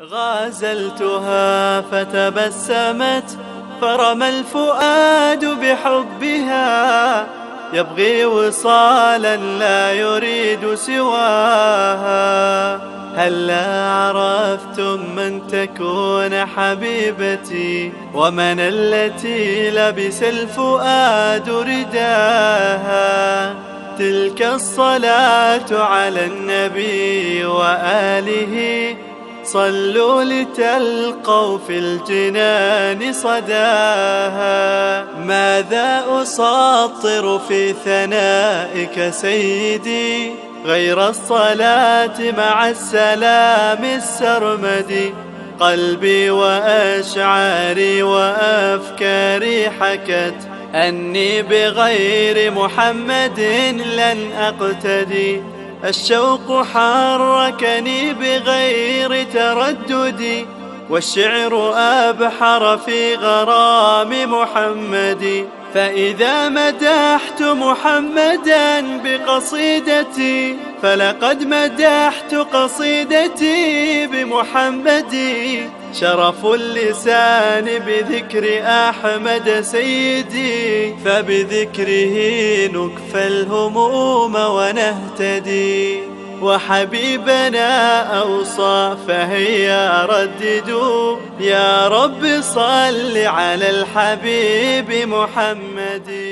غازلتها فتبسمت فرمى الفؤاد بحبها، يبغي وصالا لا يريد سواها. هلا عرفتم من تكون حبيبتي، ومن التي لبس الفؤاد رداها. تلك الصلاة على النبي وآله، صلوا لتلقوا في الجنان صداها. ماذا أساطر في ثنائك سيدي، غير الصلاة مع السلام السرمدي. قلبي وأشعاري وأفكاري حكت أني بغير محمد لن أقتدي. الشوق حركني بغير تردد، والشعر أبحر في غرام محمد. فإذا مدحت محمدا بقصيدتي، فلقد مدحت قصيدتي بمحمد. شرف اللسان بذكر أحمد سيدي، فبذكره نكفى الهموم ونهتدي. وحبيبنا أوصى فهيا رددوا، يا رب صل على الحبيب محمد.